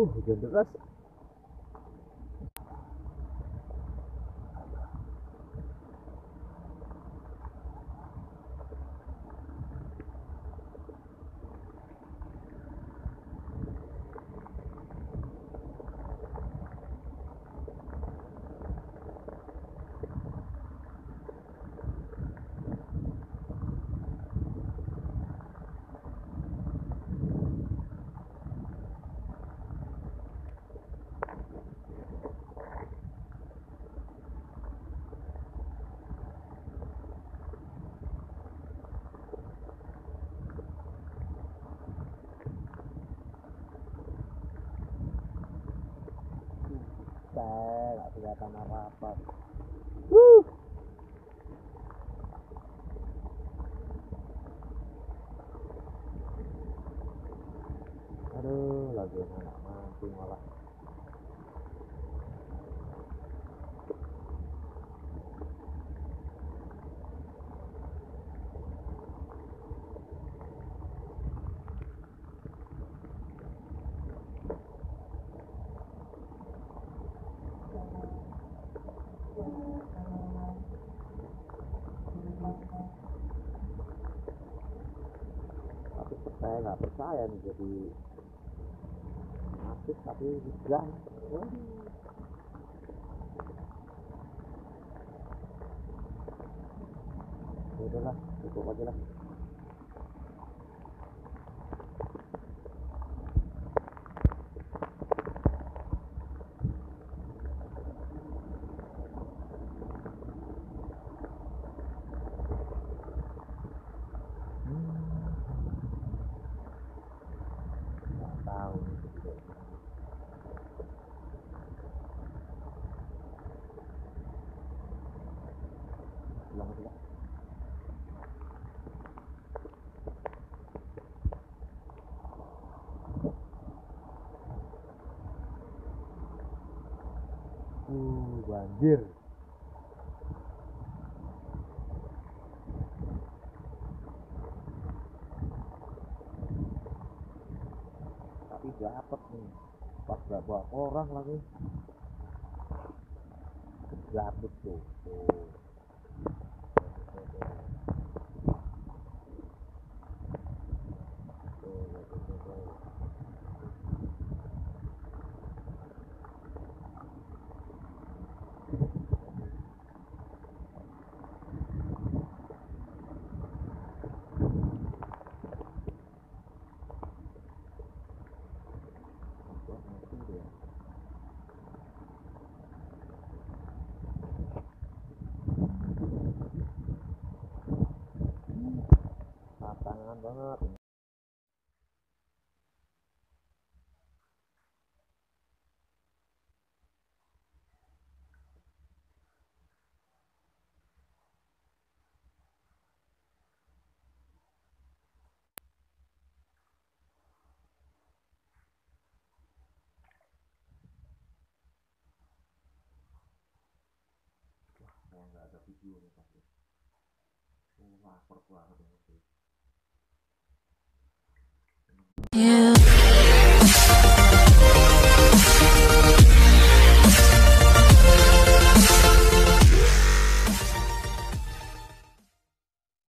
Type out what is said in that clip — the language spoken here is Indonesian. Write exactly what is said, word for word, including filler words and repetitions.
Uh, hujan deras. Saya nggak kelihatan apa-apa. Uh. Aduh, lagi anak mancing malah. Tapi saya nggak percaya nih jadi aktif tapi hujan. Ya udahlah, cukup aja lah. Nggak tahu nih gitu. Pulang aja lah. Uh, banjir. Tapi dapet nih. Pas gak bawa orang lagi. Dapet tuh. Tuh. Tangan banget. Wah, nggak ada video nih pasti. Oh, lapar banget ini.